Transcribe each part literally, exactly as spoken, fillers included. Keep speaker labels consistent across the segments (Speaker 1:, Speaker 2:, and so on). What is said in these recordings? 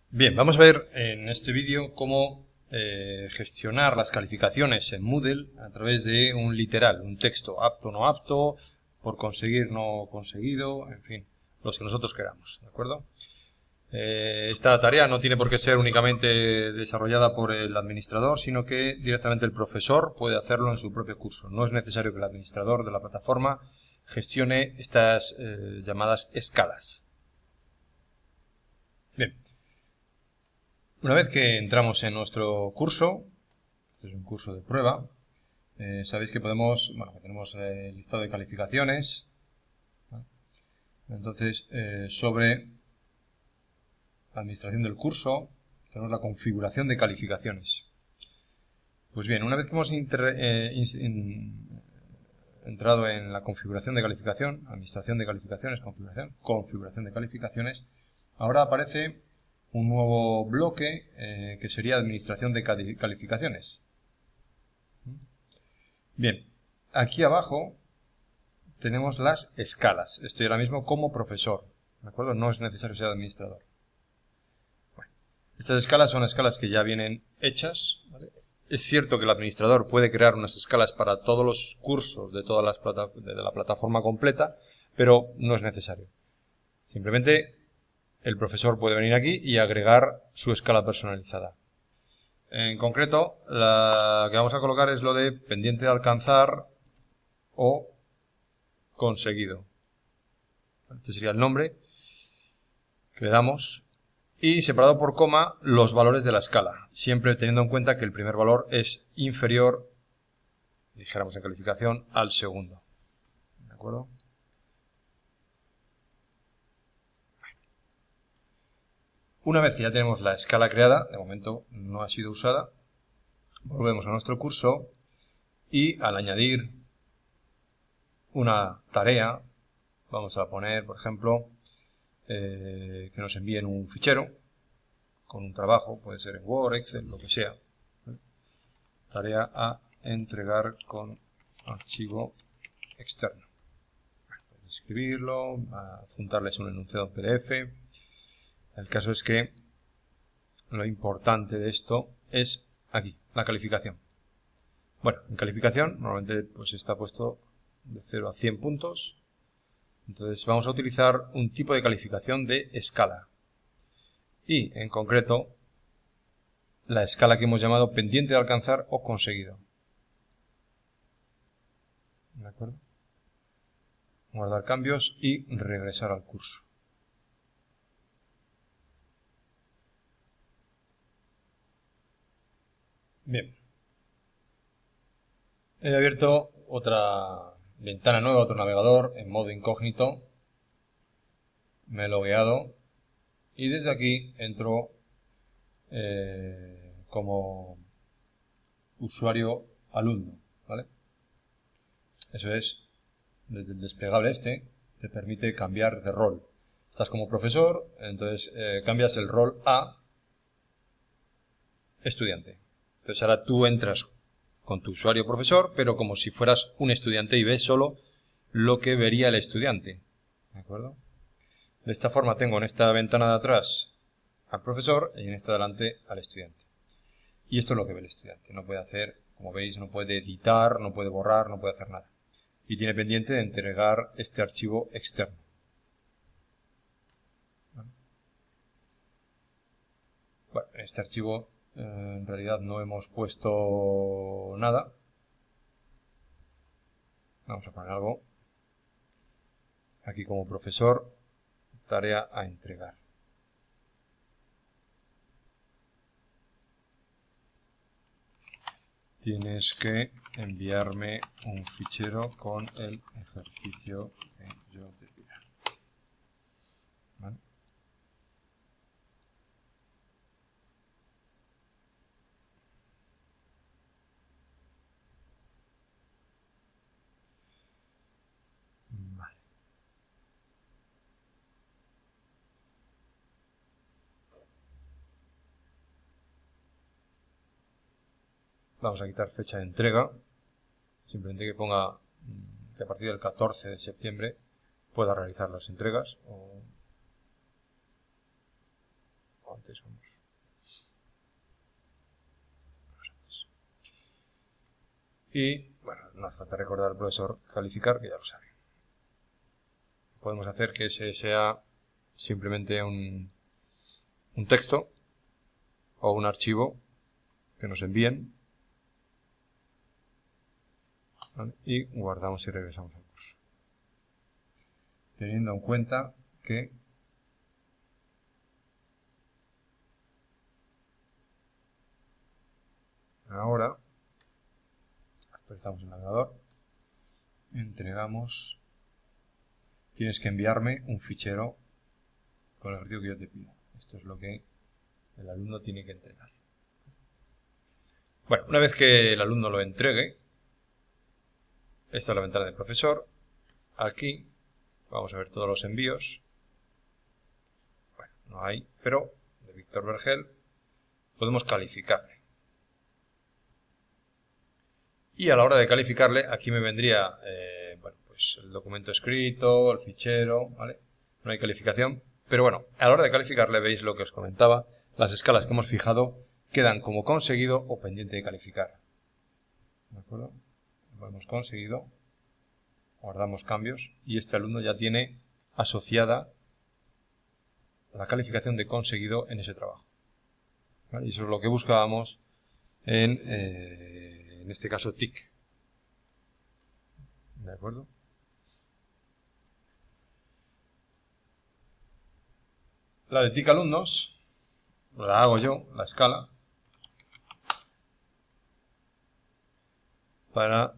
Speaker 1: Bien, vamos a ver en este vídeo cómo eh, gestionar las calificaciones en Moodle a través de un literal, un texto apto, no apto, por conseguir, no conseguido, en fin, los que nosotros queramos, ¿de acuerdo? Eh, esta tarea no tiene por qué ser únicamente desarrollada por el administrador, sino que directamente el profesor puede hacerlo en su propio curso. No es necesario que el administrador de la plataforma gestione estas eh, llamadas escalas. Bien. Una vez que entramos en nuestro curso, este es un curso de prueba, eh, sabéis que podemos, bueno, que tenemos eh, el listado de calificaciones, ¿vale? Entonces, eh, sobre la administración del curso, tenemos la configuración de calificaciones. Pues bien, una vez que hemos inter, eh, in, entrado en la configuración de calificación, administración de calificaciones, configuración, configuración de calificaciones, ahora aparece un nuevo bloque eh, que sería administración de calificaciones. Bien, aquí abajo tenemos las escalas. Estoy ahora mismo como profesor, ¿de acuerdo? No es necesario ser administrador. Bueno, estas escalas son escalas que ya vienen hechas, ¿vale? Es cierto que el administrador puede crear unas escalas para todos los cursos de todas las plata de la plataforma completa, pero no es necesario. Simplemente el profesor puede venir aquí y agregar su escala personalizada. En concreto, la que vamos a colocar es lo de pendiente de alcanzar o conseguido. Este sería el nombre que le damos. Y separado por coma los valores de la escala, siempre teniendo en cuenta que el primer valor es inferior, dijéramos en calificación, al segundo. ¿De acuerdo? Una vez que ya tenemos la escala creada, de momento no ha sido usada, volvemos a nuestro curso y al añadir una tarea, vamos a poner, por ejemplo, eh, que nos envíen un fichero con un trabajo, puede ser en Word, Excel, lo que sea. Tarea a entregar con archivo externo. Puedes escribirlo, adjuntarles un enunciado en P D F. El caso es que lo importante de esto es aquí, la calificación. Bueno, en calificación normalmente pues está puesto de cero a cien puntos. Entonces vamos a utilizar un tipo de calificación de escala. Y en concreto la escala que hemos llamado pendiente de alcanzar o conseguido. ¿De acuerdo? Guardar cambios y regresar al curso. Bien. He abierto otra ventana nueva, otro navegador en modo incógnito. Me he logueado y desde aquí entro eh, como usuario alumno, ¿vale? Eso es, desde el desplegable este te permite cambiar de rol. Estás como profesor, entonces eh, cambias el rol a estudiante. Entonces ahora tú entras con tu usuario profesor, pero como si fueras un estudiante y ves solo lo que vería el estudiante. ¿De acuerdo? De esta forma tengo en esta ventana de atrás al profesor y en esta de delante al estudiante. Y esto es lo que ve el estudiante. No puede hacer, como veis, no puede editar, no puede borrar, no puede hacer nada. Y tiene pendiente de entregar este archivo externo. Bueno, en este archivo eh, en realidad no hemos puesto nada. Vamos a poner algo. Aquí como profesor, tarea a entregar. Tienes que enviarme un fichero con el ejercicio que yo te pida. ¿Vale? Vale. Vamos a quitar fecha de entrega. Simplemente que ponga que a partir del catorce de septiembre pueda realizar las entregas o antes, vamos. Y, bueno, no hace falta recordar al profesor calificar, que ya lo sabe. Podemos hacer que ese sea simplemente un, un texto o un archivo que nos envíen, ¿vale? Y guardamos y regresamos al curso. Teniendo en cuenta que ahora actualizamos el navegador, entregamos, tienes que enviarme un fichero con el archivo que yo te pido. Esto es lo que el alumno tiene que entregar. Bueno, una vez que el alumno lo entregue, esta es la ventana del profesor. Aquí vamos a ver todos los envíos. Bueno, no hay, pero de Víctor Vergel podemos calificarle. Y a la hora de calificarle, aquí me vendría eh, bueno, pues el documento escrito, el fichero, ¿vale? No hay calificación, pero bueno, a la hora de calificarle veis lo que os comentaba, las escalas que hemos fijado quedan como conseguido o pendiente de calificar. ¿De acuerdo? Lo hemos conseguido, guardamos cambios y este alumno ya tiene asociada la calificación de conseguido en ese trabajo. ¿Vale? Y eso es lo que buscábamos en... Eh, en este caso T I C. ¿De acuerdo? La de T I C alumnos la hago yo, la escala, para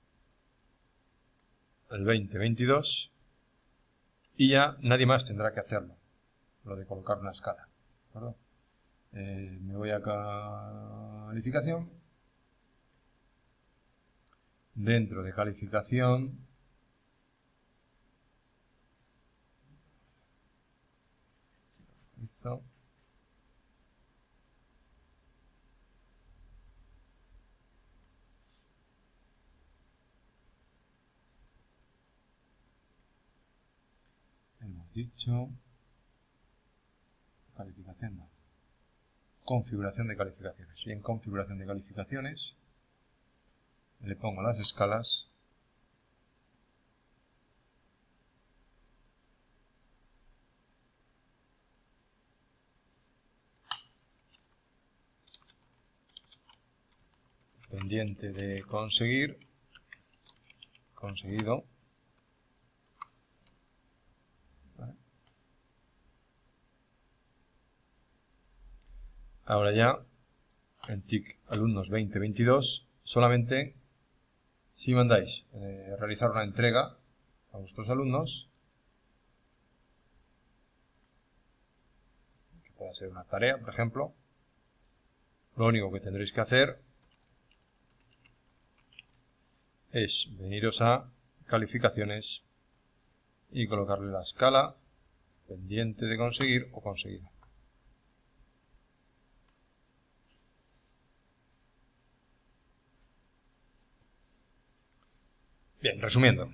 Speaker 1: el veinte veintidós y ya nadie más tendrá que hacerlo, lo de colocar una escala. ¿De acuerdo? Eh, me voy a calificación. Dentro de calificación, listo. Hemos dicho calificación, no. Configuración de calificaciones. Y en configuración de calificaciones le pongo las escalas pendiente de conseguir, conseguido, ¿vale? Ahora ya en T I C alumnos veinte veintidós solamente si mandáis eh, realizar una entrega a vuestros alumnos, que pueda ser una tarea, por ejemplo, lo único que tendréis que hacer es veniros a calificaciones y colocarle la escala pendiente de conseguir o conseguido. Bien, resumiendo.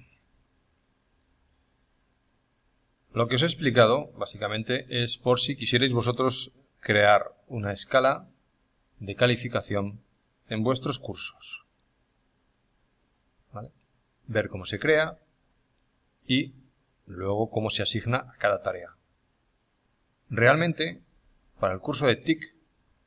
Speaker 1: Lo que os he explicado, básicamente, es por si quisierais vosotros crear una escala de calificación en vuestros cursos. ¿Vale? Ver cómo se crea y luego cómo se asigna a cada tarea. Realmente, para el curso de T I C,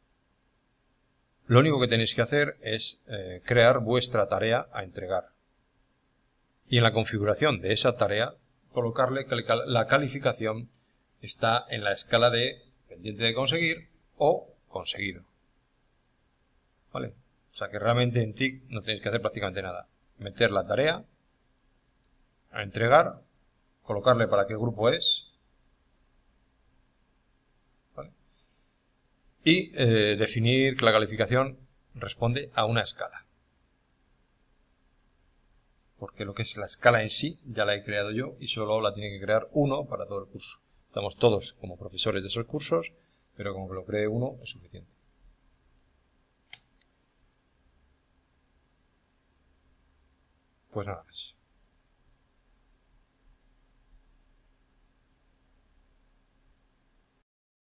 Speaker 1: lo único que tenéis que hacer es eh, crear vuestra tarea a entregar. Y en la configuración de esa tarea, colocarle que la calificación está en la escala de pendiente de conseguir o conseguido. ¿Vale? O sea que realmente en T I C no tenéis que hacer prácticamente nada. Meter la tarea, a entregar, colocarle para qué grupo es, ¿vale? Y eh, definir que la calificación responde a una escala. Porque lo que es la escala en sí ya la he creado yo y solo la tiene que crear uno para todo el curso. Estamos todos como profesores de esos cursos, pero como que lo cree uno es suficiente. Pues nada más.